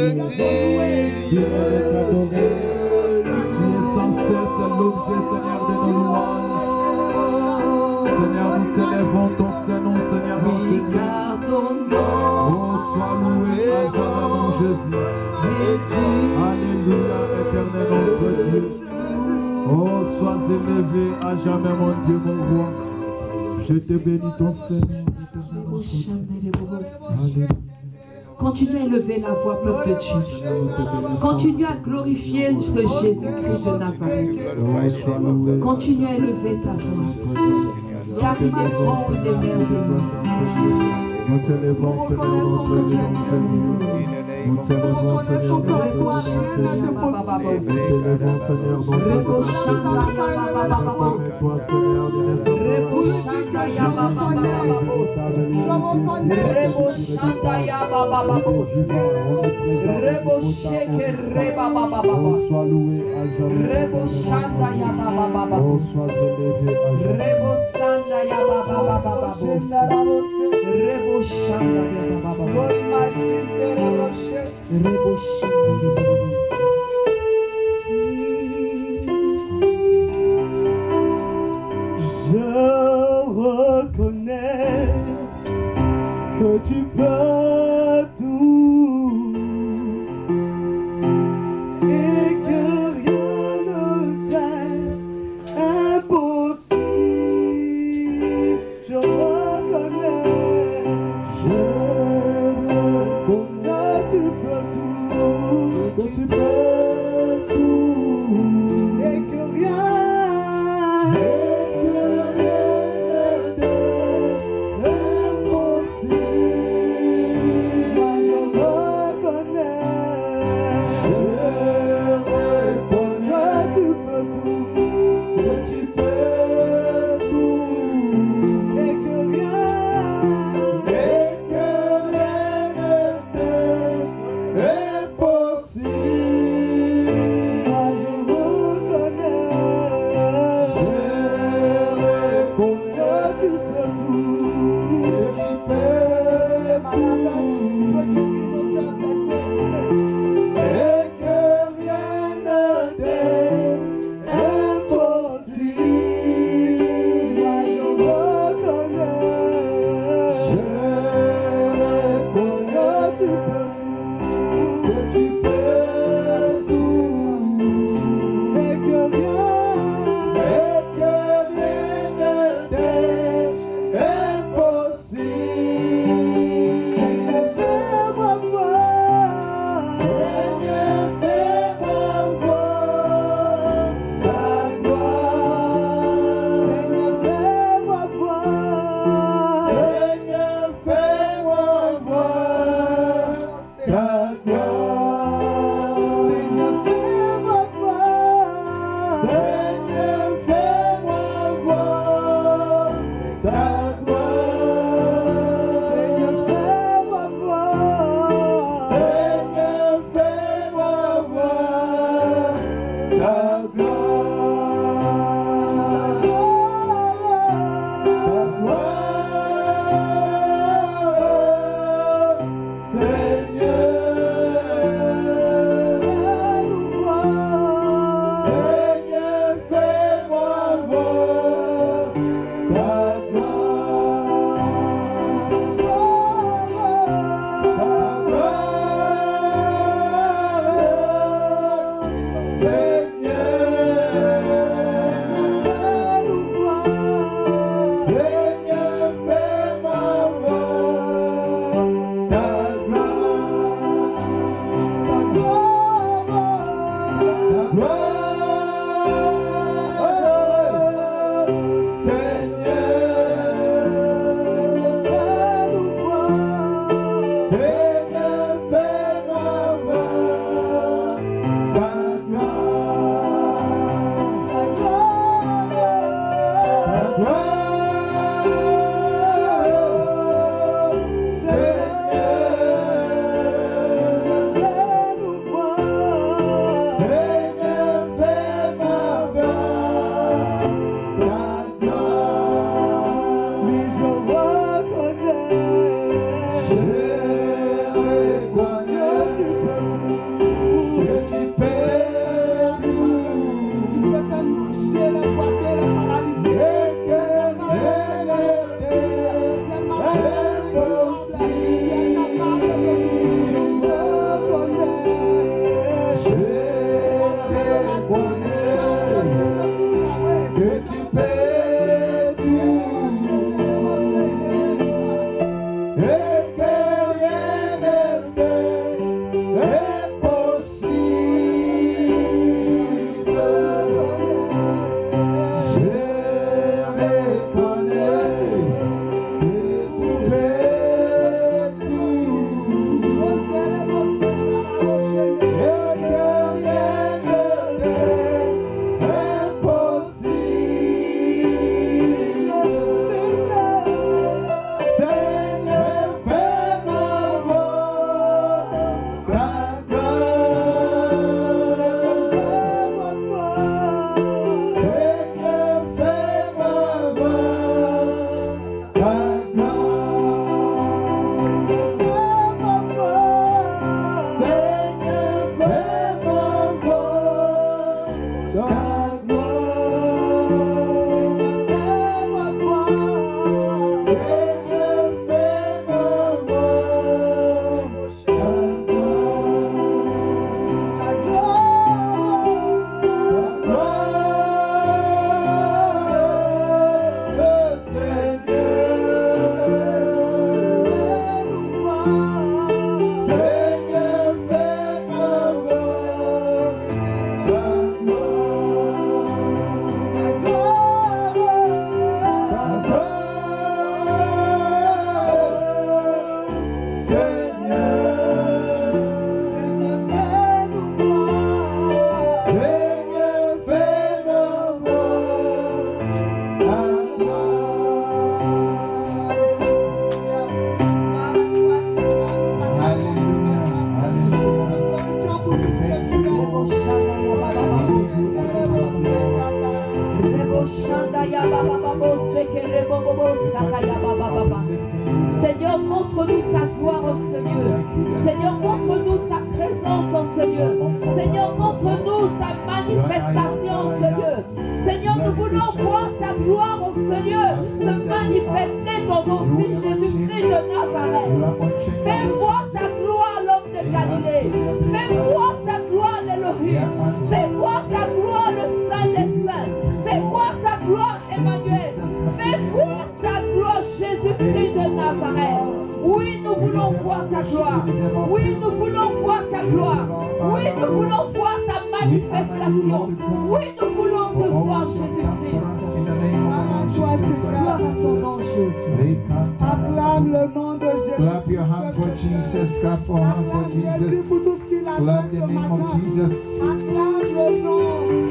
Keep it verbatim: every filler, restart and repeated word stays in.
Tu es adoré. Tu es sans cesse l'objet, Seigneur, de nos louanges. Seigneur, nous t'élèvons ton Saint-Nom, Seigneur, dans ce lieu. Oh, sois loué à jamais, mon Jésus. Alléluia, éternel notre Dieu. Oh, sois élevé à jamais, mon Dieu, mon roi. Je te bénis, ton Seigneur. Alléluia. Continuez à élever la voix, peuple de Dieu. Continuez à glorifier ce Jésus-Christ de Nazareth. Continuez à élever ta voix. Car il est grand et merveilleux. Nous t'élevons, Seigneur, notre Dieu, nous t'élevons, Seigneur, notre Dieu, nous t'élevons, Seigneur, notre Dieu, nous t'élevons, Seigneur, notre Dieu, toi, Seigneur, sois loué à jamais, oh, sois élevé à je reconnais que tu peux tout et que rien ne t'est impossible. Je reconnais, je reconnais que tu peux tout, que tu peux tout et que rien ta gloire au Seigneur. Seigneur, montre-nous ta présence en Seigneur. Seigneur, montre-nous ta manifestation en Seigneur. Seigneur, nous voulons voir ta gloire au Seigneur se manifester dans nos vies, Jésus-Christ de Nazareth. Fais voir ta gloire, l'homme de Galilée. Fais voir ta gloire, l'Élohim. Fais voir ta gloire, le Saint des Saints. Fais voir ta gloire, Emmanuel. Fais voir ta gloire, Jésus-Christ de Nazareth. Oui, nous voulons voir ta gloire. Oui, nous voulons voir ta gloire. Oui, nous voulons voir ta manifestation. Oui, nous voulons te voir, Jésus-Christ. Gloire à ton nom, Jésus. Acclame le nom de Jésus. Clap your hands for Jesus. Clap your hands for Jesus. Clap the name of Jesus. Acclame le nom.